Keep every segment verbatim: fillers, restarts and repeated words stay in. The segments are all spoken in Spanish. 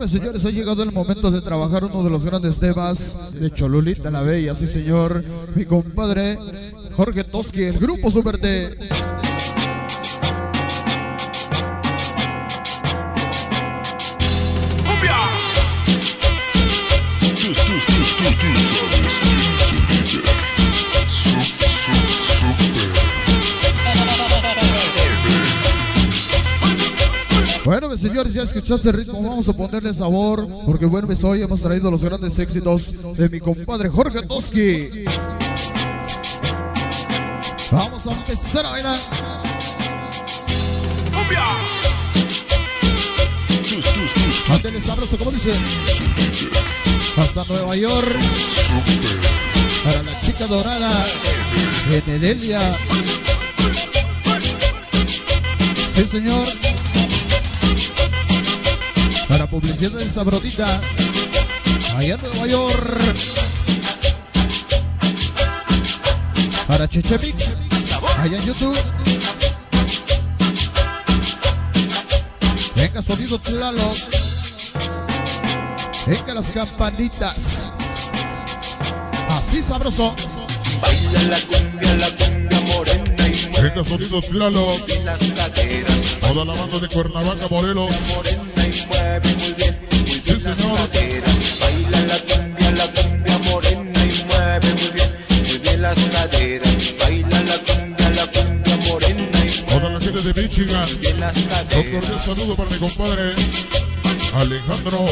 Bueno, señores, ha llegado el momento de trabajar uno de los grandes temas de Cholulita la Bella, sí señor, mi compadre Jorge Toski, el grupo Super T. Bueno, pues, señores, ya escuchaste el ritmo, vamos a ponerle sabor, porque bueno, pues hoy hemos traído los grandes éxitos de mi compadre Jorge Toski. Vamos a empezar a bailar. Ándale sabroso, como dice. Hasta Nueva York. Para la chica dorada de Nedelia. Sí, señor. Para publicidad de Sabrosita, allá en Nueva York. Para Cheche Mix, allá en YouTube. Venga, sonido Tlaloc. Venga, las campanitas. Así sabroso. Baila la cumbia, la cumbia morena y mueve. Venga, sonido Tlaloc. Las caderas. Toda la banda de Cuernavaca, Morelos. Morena y mueve muy bien, muy bien Sí, las señor. caderas. Baila la cumbia, la cumbia morena y mueve muy bien, muy bien las caderas. Baila la cumbia, la cumbia morena y Toda mueve la gente de Michigan. muy bien las Un caderas. cordial saludo para mi compadre Alejandro,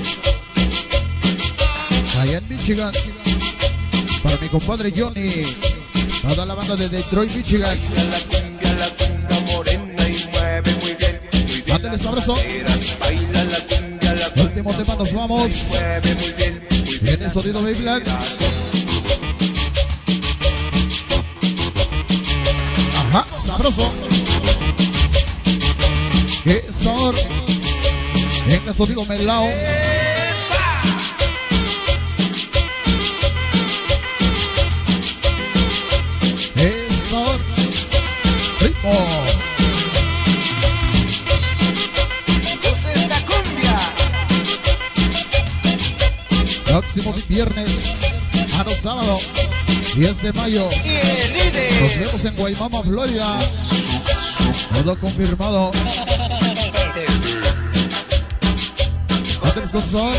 allá en Michigan. Para mi compadre Johnny. Toda la banda de Detroit, Michigan. Baila la cumbia, la cumbia morena y mueve muy bien, muy bien Ándale, las sabroso. caderas. Baila la cumbia, la cumbia Último tema, nos vamos. mueve muy bien, muy bien Viene las sonido Baby Black. Ajá, sabroso. Qué sabor. Venga, sonido Melao. Qué sabor. Ritmo. Goza esta cumbia. Próximo viernes, a los sábado, diez de mayo. Y el líder. Nos vemos en Guaymama, Florida. Todo confirmado. Andrés González.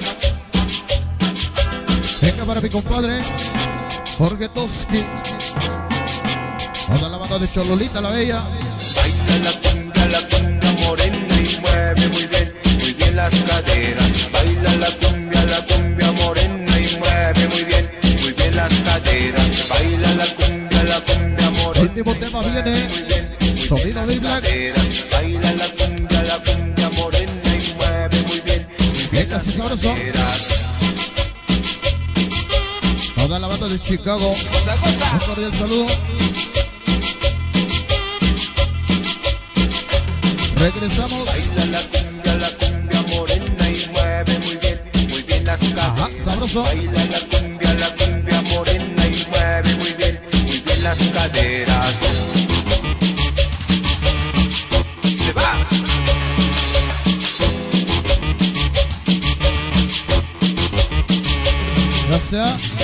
Venga para mi compadre Jorge Toski. Toda la banda de Cholulita la Bella. Baila la cumbia, la cumbia morena y mueve muy bien, muy bien las caderas. Baila la cumbia, la cumbia morena y mueve muy bien, muy bien las caderas. Baila la cumbia, la cumbia morena. Último tema viene. Muy bien, muy bien Sonido las Big Black. caderas. Baila la cumbia, la cumbia morena y mueve muy bien, muy bien Venga, las sí, sabroso. caderas. Toda la banda de Chicago. Goza, goza. Un cordial saludo. Regresamos. Baila la cumbia, la cumbia morena y mueve muy bien, muy bien las Ajá, caderas. sabroso. Baila la cumbia, la cumbia morena y mueve muy bien, muy bien las caderas. Se va. Gracias.